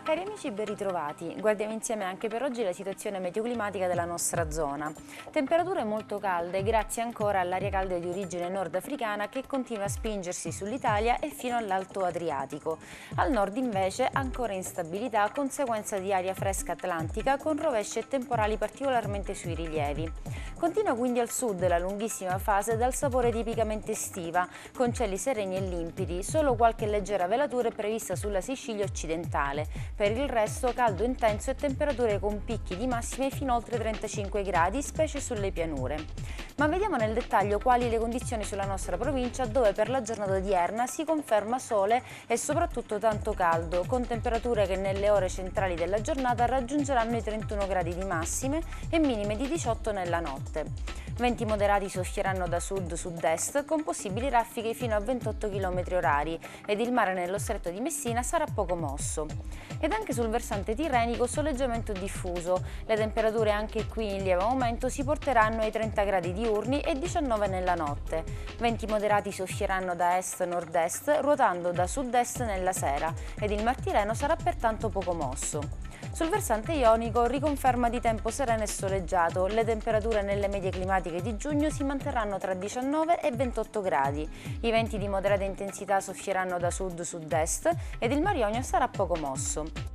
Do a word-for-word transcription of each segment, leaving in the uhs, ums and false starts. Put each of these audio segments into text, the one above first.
Cari amici, ben ritrovati. Guardiamo insieme anche per oggi la situazione meteoclimatica della nostra zona. Temperature molto calde grazie ancora all'aria calda di origine nordafricana che continua a spingersi sull'Italia e fino all'Alto Adriatico. Al nord invece ancora instabilità a conseguenza di aria fresca atlantica con rovesci e temporali particolarmente sui rilievi. Continua quindi al sud la lunghissima fase dal sapore tipicamente estiva, con cieli sereni e limpidi, solo qualche leggera velatura è prevista sulla Sicilia occidentale. Per il resto caldo intenso e temperature con picchi di massime fino a oltre trentacinque gradi, specie sulle pianure. Ma vediamo nel dettaglio quali le condizioni sulla nostra provincia, dove per la giornata odierna si conferma sole e soprattutto tanto caldo, con temperature che nelle ore centrali della giornata raggiungeranno i trentuno gradi di massime e minime di diciotto nella notte. Venti moderati soffieranno da sud-sud-est con possibili raffiche fino a ventotto chilometri orari ed il mare nello stretto di Messina sarà poco mosso. Ed anche sul versante tirrenico soleggiamento diffuso, le temperature anche qui in lieve aumento si porteranno ai trenta gradi diurni e diciannove nella notte. Venti moderati soffieranno da est-nord-est ruotando da sud-est nella sera ed il Mar Tirreno sarà pertanto poco mosso. Sul versante ionico riconferma di tempo sereno e soleggiato, le temperature nelle medie climatiche di giugno si manterranno tra diciannove e ventotto gradi, i venti di moderata intensità soffieranno da sud-sud-est ed il Mar Ionio sarà poco mosso.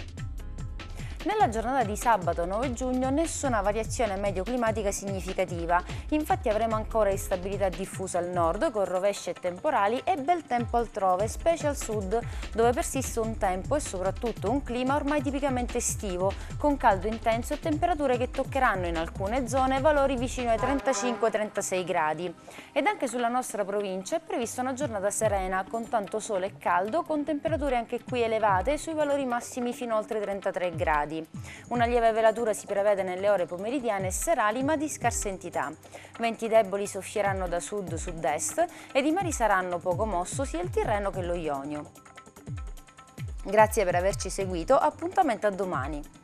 Nella giornata di sabato nove giugno nessuna variazione medio-climatica significativa, infatti avremo ancora instabilità diffusa al nord con rovesci e temporali e bel tempo altrove, specie al sud, dove persiste un tempo e soprattutto un clima ormai tipicamente estivo, con caldo intenso e temperature che toccheranno in alcune zone valori vicino ai trentacinque trentasei gradi. Ed anche sulla nostra provincia è prevista una giornata serena, con tanto sole e caldo, con temperature anche qui elevate sui valori massimi fino a oltre trentatré gradi. Una lieve velatura si prevede nelle ore pomeridiane e serali, ma di scarsa entità. Venti deboli soffieranno da sud-sud-est ed i mari saranno poco mosso sia il Tirreno che lo Ionio. Grazie per averci seguito, appuntamento a domani.